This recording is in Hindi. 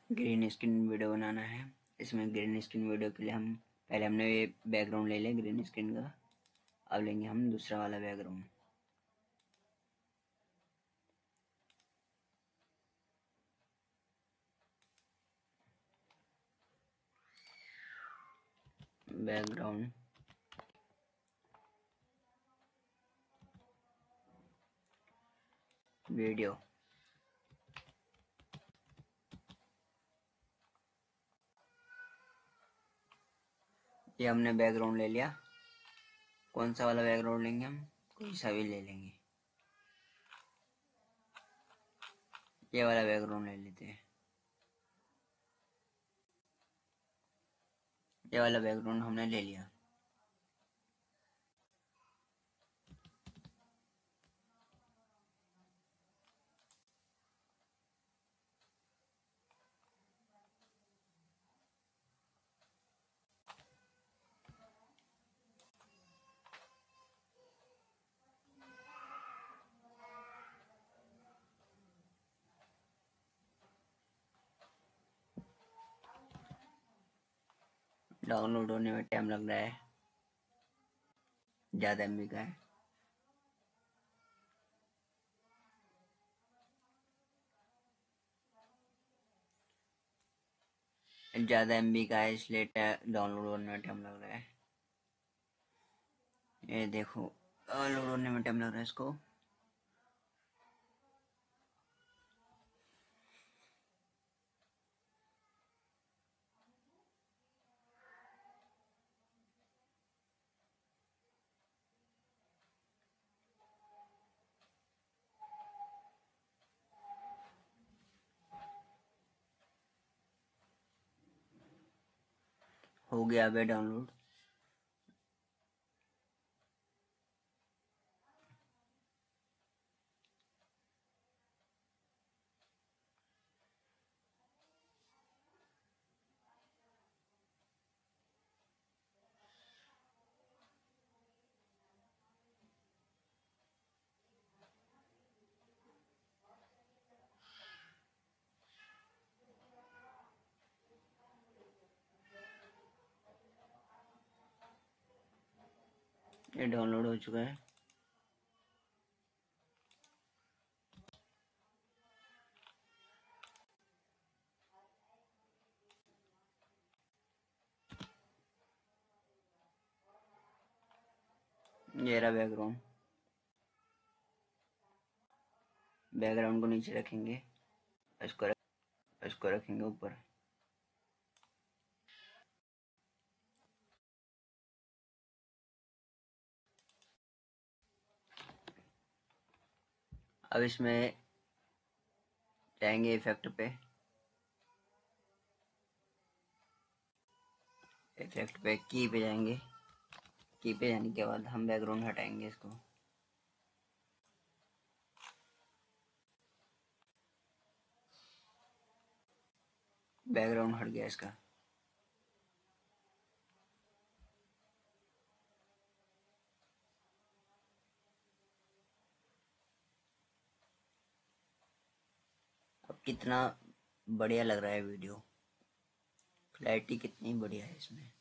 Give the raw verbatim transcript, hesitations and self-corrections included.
ग्रीन स्क्रीन वीडियो बनाना है। इसमें ग्रीन स्क्रीन वीडियो के लिए हम पहले हमने ये बैकग्राउंड ले लिया ग्रीन स्क्रीन का। अब लेंगे हम दूसरा वाला बैकग्राउंड। Background video. ये हमने बैकग्राउंड ले लिया। कौन सा वाला बैकग्राउंड लेंगे हम? कोई सा भी ले लेंगे। ये वाला बैकग्राउंड ले लेते हैं। ये वाला बैकग्राउंड हमने ले लिया। डाउनलोड होने में टाइम लग रहा है, ज़्यादा एम बी का है। ज़्यादा एम बी का है इसलिए डाउनलोड होने में टाइम लग रहा है। ये देखो डाउनलोड होने में टाइम लग रहा है इसको। हो गया अबे डाउनलोड। ये डाउनलोड हो चुका है। ये रहा बैकग्राउंड। बैकग्राउंड को नीचे रखेंगे, इसको रख, इसको रखेंगे ऊपर। अब इसमें जाएंगे इफेक्ट पे। इफेक्ट पे की पे जाएंगे। की पे जाने के बाद हम बैकग्राउंड हटाएंगे इसको। बैकग्राउंड हट गया इसका। अब कितना बढ़िया लग रहा है वीडियो, क्लैरिटी कितनी बढ़िया है इसमें।